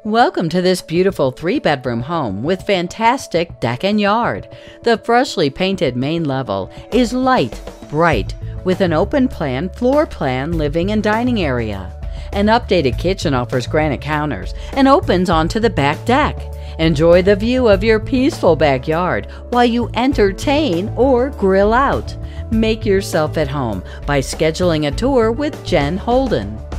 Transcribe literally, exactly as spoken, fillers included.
Welcome to this beautiful three-bedroom home with fantastic deck and yard. The freshly painted main level is light, bright, with an open-plan floor plan living and dining area. An updated kitchen offers granite counters and opens onto the back deck. Enjoy the view of your peaceful backyard while you entertain or grill out. Make yourself at home by scheduling a tour with Jen Holden.